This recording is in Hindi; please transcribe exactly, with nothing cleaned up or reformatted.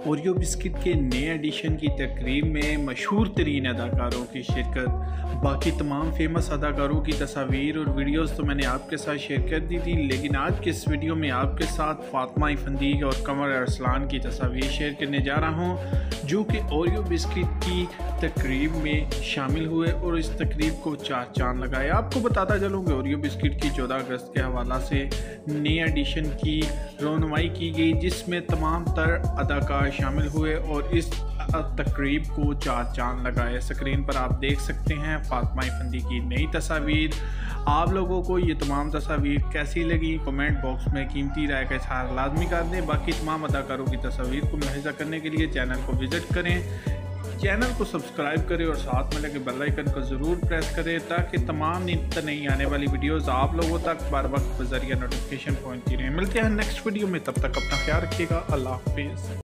ओरियो बिस्किट के नए एडिशन की तकरीब में मशहूर तरीन अदाकारों की शिरकत। बाकी तमाम फेमस अदाकारों की तस्वीर और वीडियोस तो मैंने आपके साथ शेयर कर दी थी, लेकिन आज के इस वीडियो में आपके साथ फातिमा फंदी और कमर अरसलान की तस्वीर शेयर करने जा रहा हूं, जो कि ओरियो बिस्किट की तकरीब में शामिल हुए और इस तकरीब को चार चांद लगाए। आपको बताता चलूँ कि ओरियो बिस्किट की चौदह अगस्त के हवाला से नए एडिशन की रौनमाई की गई, जिसमें तमाम तर अदाकार शामिल हुए और इस तकरीब को चार चांद लगाए। स्क्रीन पर आप देख सकते हैं फातिमा फंदी की नई तस्वीर। आप लोगों को ये तमाम तस्वीर कैसी लगी कमेंट बॉक्स में कीमती राय का इज़हार लाजमी कर दें। बाकी तमाम अदाकारों की तस्वीर को मुलाहिजा करने के लिए चैनल को विज़िट करें, चैनल को सब्सक्राइब करें और साथ में लगे बेल आइकन को ज़रूर प्रेस करें ताकि तमाम नित्य नई आने वाली वीडियोस आप लोगों तक बार वक्त बजरिया नोटिफिकेशन पहुंचती रहें। मिलते हैं नेक्स्ट वीडियो में, तब तक अपना ख्याल रखिएगा। अल्लाह हाफिज़।